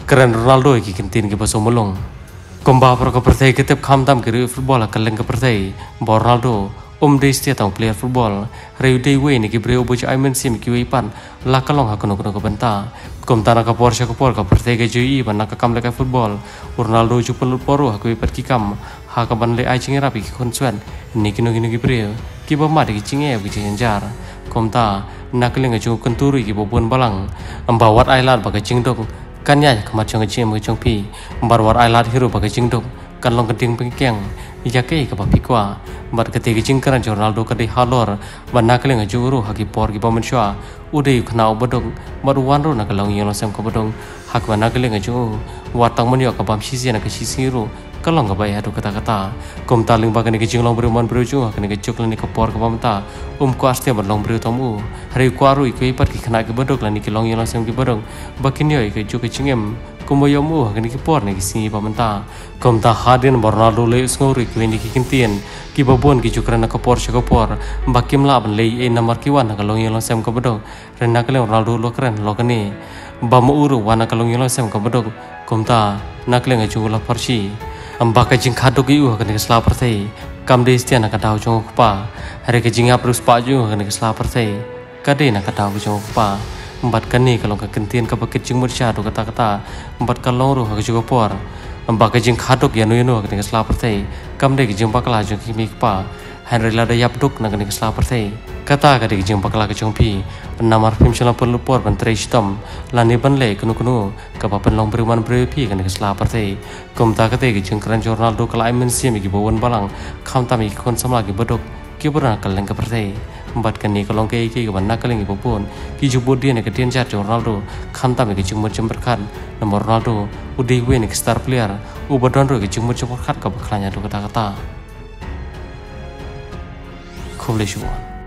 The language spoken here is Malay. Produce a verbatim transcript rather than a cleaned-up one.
keren Ronaldo ki kintin ki baso mulung komba pro ka pertai ketep kham tam ki football ka leng ka pertai bo Ronaldo om de stia tang player football reu de we ni ki breu bo ai men sim ki we pan la ka long ha kono kono ka benta kom tana ka por sha ka por ka pertai ke jui ban ka kam le ka football Ronaldo ju pel poro ha ko pat ki kam ha ka ban le ai ching ra pi ki kon swan ni ki no ki no ki breu ki ba ma de ki ching e ki chen jar kom ta nak le nga ju kenturi ki bo bon balang ambawat ai lat ba ka ching dok kan ya kamat chong chim chong pi bar war ai lat hiru ba ka ching dok kan long keding pengkeng ya ke ka ba pi kwa bar ke te ching kan Ronaldo ka de halor ba nak le nga ju ru ha ki por ki ba men shwa u de khna bodong bar wan ro na ka long yelo sam ka bodong hak ba nak le nga ju wa tang mon yo ka bam shi si na ka shi si ru ka long ka ba ya do kata kata kom ta ling ba ka ni ki ching long bru man bru ju ha ka ni ka chuk ni ka por ka bam ta um ko aste ba long bru tom u hari kwa ru ki pat ki khna ki bodok la ni ki long yelo sam ki bodong ba kin yo ki ju ki chingem kom yo mu ha ka ni ki por ni ki si ba man ta kom ta hadin Ronaldo le ngori ki ni ki kintien ki ba bon ki chukra na ka por sha ka por ba kim la ban le e namar ki wan ka long yelo sam ka bodong ren na ka le Ronaldo lo kren lo ka ni ba mu uru wan ka long yelo sam ka bodong kom ta nak le nga ju la parchi amba ka jing khado ki u ka ni sla parthai kam de stia na ka daw jong pa hare ka jing aprus pa ju ka ni sla parthai ka de na ka daw jong pa mbat ka ni ka long ka kentien ka bakit jing mur sha do kata kata mbat ka long ru ha ju ka por amba ka jing khado ya no no ka ni sla parthai kam de ki jing bakla ju ki mi pa han re la da yap duk na ka ni sla parthai kata ka de jing bakla ka jong pi namar phim shala por por ban tre stam la ni ban le kunu kunu ka ba pen long berman bre pi ka ni sla parthai kom ta ka te ki jing kran Ronaldo ka lai men sim ki bo won balang kham ta mi kon samla ki bodok ki bra ka leng ka parthai mbat ka ni ka long ke ki ka ban na ka leng ki bo pon ki ju bo dia ni ka tien chat Ronaldo kham ta mi ki jing mo jam berkhan nomor Ronaldo u de we ni star player u bodon ro ki jing mo jam berkhat ka ba khlanya do kata kata khub le shu